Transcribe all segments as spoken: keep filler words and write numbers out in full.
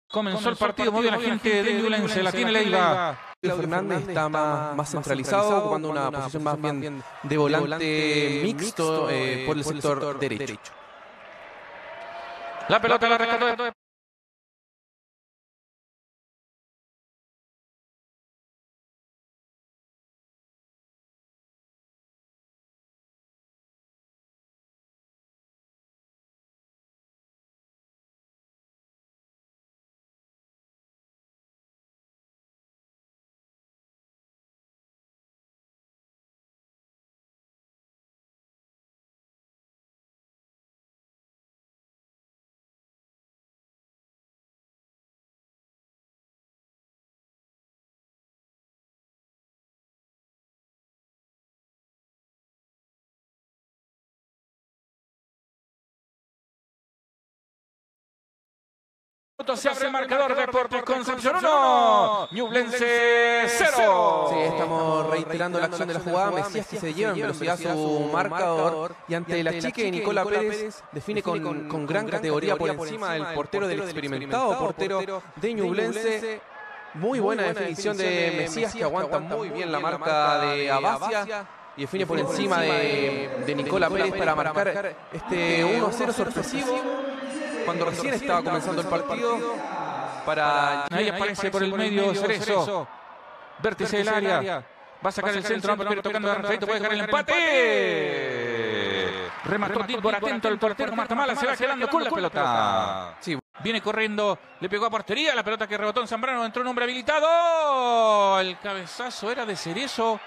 Comenzó el partido, muy bien la gente de Ñublense, la tiene Leiva. Fernández está más, más centralizado, ocupando una posición más bien de volante mixto eh, por el sector derecho. La pelota la rescató de... Se abre el marcador, Deportes Concepción uno, Ñublense cero. Sí, estamos reiterando la acción de la jugada. Mesías que se lleva en velocidad su marcador y ante la chique de Nicola Pérez define con, con gran categoría por encima del portero del experimentado portero de Ñublense. Muy buena definición de Mesías, que aguanta muy bien la marca de Abacia y define por encima de, de Nicola Pérez para marcar este uno a cero sorpresivo cuando recién estaba comenzando el partido. Para ahí aparece por el medio Cerezo, vértice del área, va a sacar el centro, pero tocando a Rafaelito, puede dejar el empate. Remató por atento el portero Matamala, se va quedando con la pelota. Sí. Viene corriendo, le pegó a portería, la pelota que rebotó en Zambrano, entró un hombre habilitado. El cabezazo era de Cerezo.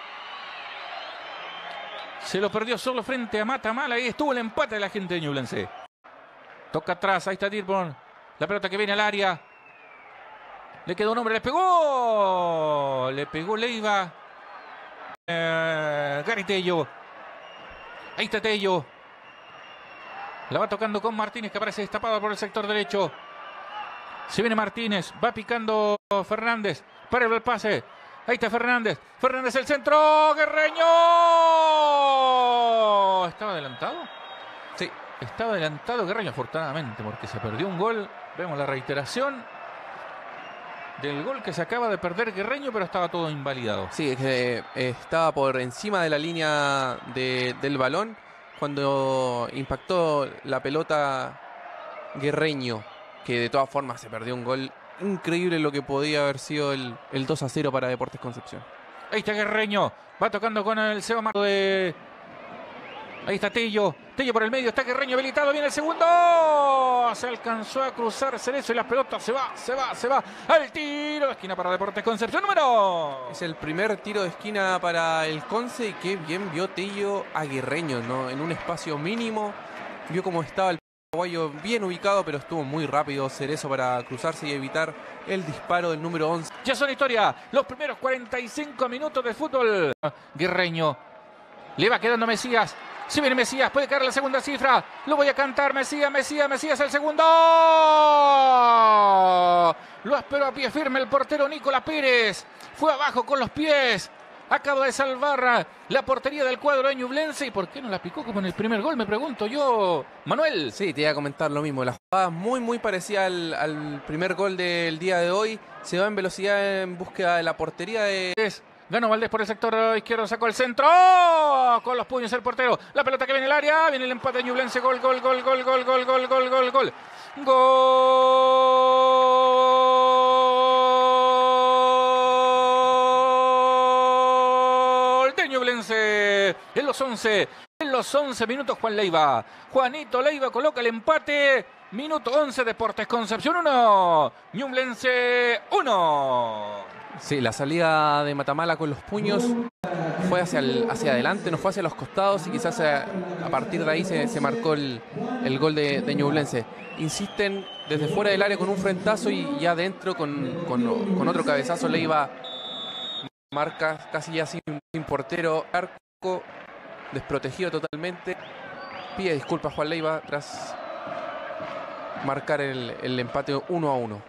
Se lo perdió solo frente a Matamala, ahí estuvo el empate de la gente de Ñublense. Toca atrás, ahí está Dirborn. La pelota que viene al área. Le quedó un hombre, le pegó. Le pegó Leiva. Eh, Gary Tello. Ahí está Tello. La va tocando con Martínez, que aparece destapado por el sector derecho. Se viene Martínez. Va picando Fernández. Para el pase. Ahí está Fernández. Fernández el centro. Guerreño. ¿Estaba adelantado? Sí. Estaba adelantado Guerreño, afortunadamente, porque se perdió un gol. Vemos la reiteración del gol que se acaba de perder Guerreño, pero estaba todo invalidado. Sí, es que eh, estaba por encima de la línea de, del balón cuando impactó la pelota Guerreño, que de todas formas se perdió un gol increíble, lo que podía haber sido el, el dos a cero para Deportes Concepción. Ahí está Guerreño, va tocando con el Seba Marco de... Ahí está Tello, Tello por el medio, está Guerreño habilitado, viene el segundo. Se alcanzó a cruzar Cerezo y la pelota se va, se va, se va. Al tiro de esquina para Deportes Concepción, número. Es el primer tiro de esquina para el Conce, y qué bien vio Tello a Guerreño, ¿no? En un espacio mínimo, vio cómo estaba el paraguayo bien ubicado, pero estuvo muy rápido Cerezo para cruzarse y evitar el disparo del número once. Ya son historia, los primeros cuarenta y cinco minutos de fútbol. Guerreño, le va quedando Mesías. Si viene Mesías, puede caer la segunda cifra. Lo voy a cantar, Mesías, Mesías, Mesías, el segundo. Lo esperó a pie firme el portero Nicola Pérez. Fue abajo con los pies. Acaba de salvar la portería del cuadro de Ñublense. ¿Y por qué no la picó como en el primer gol? Me pregunto yo, Manuel. Sí, te iba a comentar lo mismo. La jugada muy, muy parecida al, al primer gol del día de hoy. Se va en velocidad en búsqueda de la portería de... Ganó Valdés por el sector izquierdo, sacó el centro. Con los puños el portero. La pelota que viene al área. Viene el empate de Ñublense. Gol, gol, gol, gol, gol, gol, gol, gol, gol, gol. Gol de Ñublense. En los once. En los once minutos Juan Leiva. Juanito Leiva coloca el empate. Minuto once, Deportes Concepción uno. Ñublense uno. Sí, la salida de Matamala con los puños fue hacia, el, hacia adelante, no fue hacia los costados, y quizás a, a partir de ahí se, se marcó el, el gol de, de Ñublense. Insisten desde fuera del área con un frentazo, y ya adentro con, con, con otro cabezazo Leiva marca casi ya sin, sin portero. Arco desprotegido totalmente. Pide disculpas Juan Leiva tras marcar el, el empate uno a uno.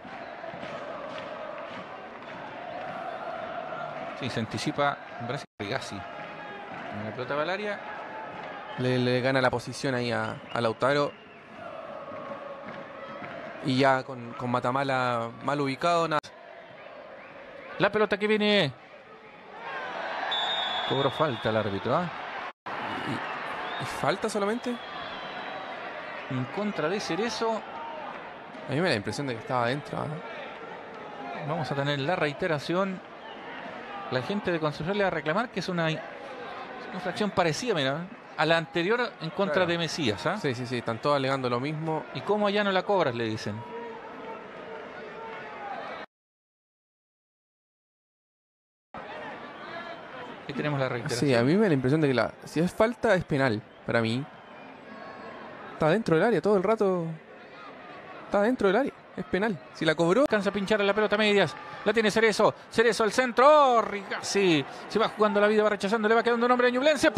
Sí, se anticipa Brasil Rigazzi. La pelota va al área. Le, le gana la posición ahí a, a Lautaro. Y ya con, con Matamala mal ubicado, nada. La pelota que viene. Cobró falta el árbitro, ¿eh? ¿Y, y falta solamente? En contra de Cerezo. A mí me da la impresión de que estaba adentro, ¿eh? Vamos a tener la reiteración. La gente de Concepción le va a reclamar que es una infracción parecida, mira, a la anterior en contra claro. de Mesías, ¿eh? Sí, sí, sí, están todos alegando lo mismo. ¿Y cómo allá no la cobras?, le dicen. Ahí tenemos la reiteración. Sí, a mí me da la impresión de que la, si es falta es penal, para mí. Está dentro del área todo el rato. Está dentro del área, es penal. Si la cobró... Alcanza a pinchar a la pelota a medias. La tiene Cerezo. Cerezo al centro. Oh, Rigazzi. Se va jugando la vida, va rechazando. Le va quedando un hombre a Ñublense.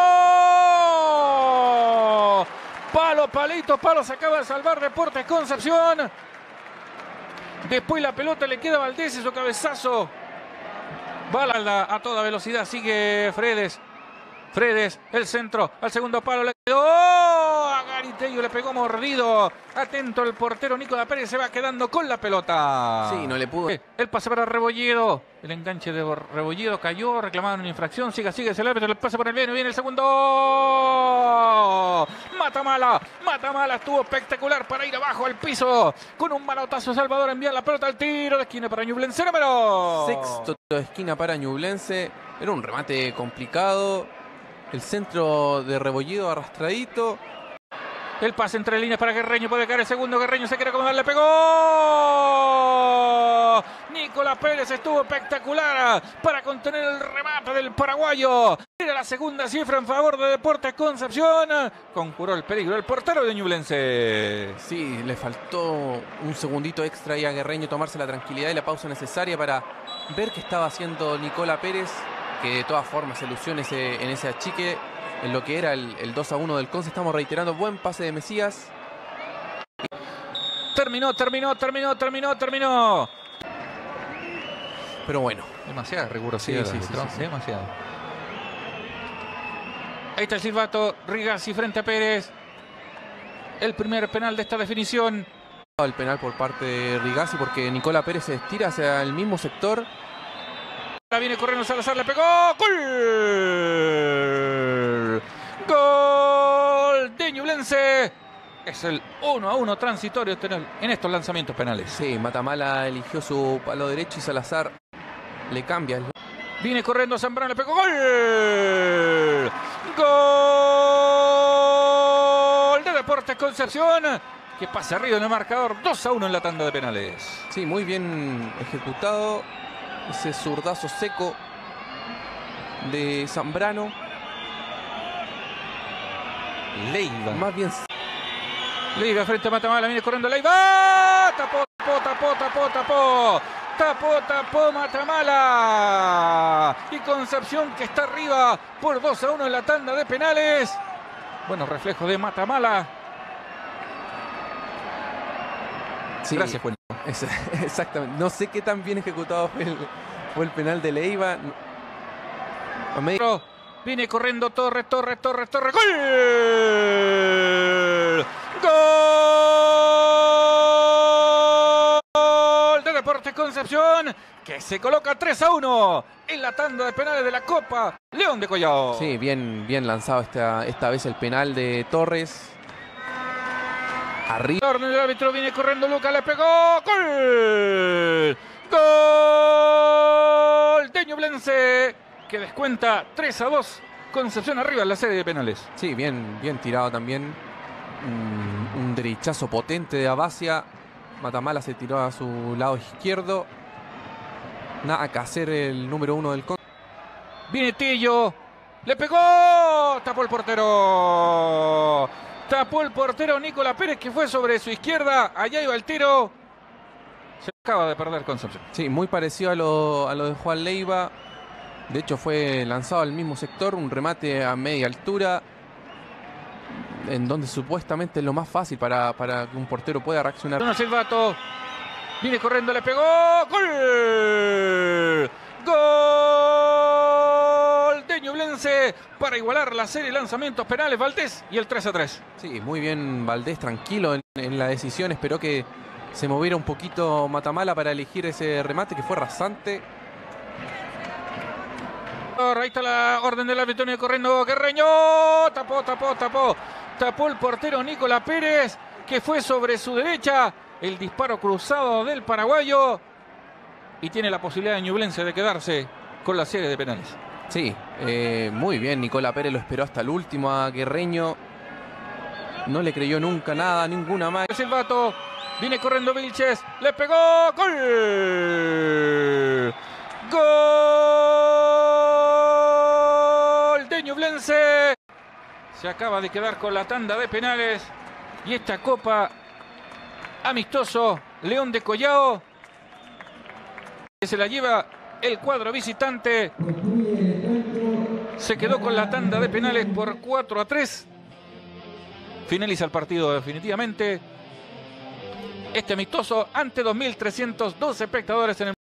¡Palo! Palo, palito, palo. Se acaba de salvar Deportes Concepción. Después la pelota le queda a Valdés y su cabezazo. Bala a toda velocidad. Sigue Fredes. Fredes, el centro, al segundo palo, le quedó, ¡oh! A Garitello le pegó mordido. Atento el portero Nicolás Pérez, se va quedando con la pelota. Sí, no le pudo. El pase para Rebolledo, el enganche de Rebolledo cayó, reclamaron una infracción, siga, sigue, el árbitro, el pase por el bien, viene el segundo. Matamala, Matamala estuvo espectacular para ir abajo al piso, con un manotazo Salvador envía la pelota al tiro de esquina para Ñublense, número. Sexto de esquina para Ñublense, era un remate complicado. El centro de Rebolledo arrastradito. El pase entre líneas para Guerreño. Puede caer el segundo. Guerreño se quiere acomodar. Le pegó. Nicolás Pérez estuvo espectacular para contener el remate del paraguayo. Era la segunda cifra en favor de Deportes Concepción. Concuró el peligro el portero de Ñublense. Sí, le faltó un segundito extra ahí a Guerreño, tomarse la tranquilidad y la pausa necesaria para ver qué estaba haciendo Nicolás Pérez, que de todas formas se lució en ese, en ese achique, en lo que era el, el dos a uno del Conce. Estamos reiterando, buen pase de Mesías. Terminó, terminó, terminó, terminó, terminó. Pero bueno. Demasiada rigurosidad. Sí, sí, sí, sí, sí. Demasiado. Ahí está el silbato. Rigazzi frente a Pérez. El primer penal de esta definición. El penal por parte de Rigazzi porque Nicolás Pérez se estira hacia el mismo sector. Viene corriendo Salazar, le pegó. ¡Gol! ¡Gol de Ñublense! Es el uno a uno transitorio en estos lanzamientos penales. Sí, Matamala eligió su palo derecho y Salazar le cambia. Viene corriendo Zambrano, le pegó. ¡Gol! ¡Gol de Deportes Concepción! Que pasa arriba en el marcador. dos a uno en la tanda de penales. Sí, muy bien ejecutado. Ese zurdazo seco de Zambrano. Leiva. Más bien. Leiva frente a Matamala. Viene corriendo Leiva. Tapó, tapó, tapó, tapó, tapó. Tapó, tapó Matamala. Y Concepción que está arriba por dos a uno en la tanda de penales. Buenos reflejos de Matamala. Sí. Gracias, Juan. Exactamente. No sé qué tan bien ejecutado fue el, fue el penal de Leiva. Viene corriendo Torres, Torres, Torres, Torres. ¡Gol! ¡Gol de Deportes Concepción! Que se coloca tres a uno en la tanda de penales de la Copa León de Collao. Sí, bien, bien lanzado esta, esta vez el penal de Torres. Arriba. El árbitro viene corriendo, Lucas le pegó. ¡Gol! ¡Gol de Ñublense! Que descuenta tres a dos. Concepción arriba en la serie de penales. Sí, bien, bien tirado también. Un, un derechazo potente de Abacia. Matamala se tiró a su lado izquierdo. Nada que hacer el número uno del Conce. Viene Tillo. Le pegó. Tapó el portero. Tapó el portero Nicolás Pérez, que fue sobre su izquierda. Allá iba el tiro. Se acaba de perder Concepción. Sí, muy parecido a lo, a lo de Juan Leiva. De hecho fue lanzado al mismo sector. Un remate a media altura. En donde supuestamente es lo más fácil para, para que un portero pueda reaccionar. Bruno Silvato. Viene corriendo, le pegó. ¡Gol! ¡Gol de Ñublense! Para igualar la serie de lanzamientos penales, Valdés y el tres a tres. Sí, muy bien Valdés, tranquilo en, en la decisión. Esperó que se moviera un poquito Matamala para elegir ese remate que fue rasante. Ahí está la orden del árbitro corriendo Guerreño. Tapó, tapó, tapó. Tapó el portero Nicolás Pérez, que fue sobre su derecha. El disparo cruzado del paraguayo. Y tiene la posibilidad de Ñublense de quedarse con la serie de penales. Sí, eh, muy bien. Nicolás Pérez lo esperó hasta el último a Guerreño. No le creyó nunca nada, ninguna más. El silbato. Viene corriendo Vilches. Le pegó. ¡Gol! ¡Gol de Ñublense! Se acaba de quedar con la tanda de penales. Y esta copa amistoso León de Collao, que se la lleva el cuadro visitante, se quedó con la tanda de penales por cuatro a tres. Finaliza el partido definitivamente. Este amistoso ante dos mil trescientos doce espectadores en el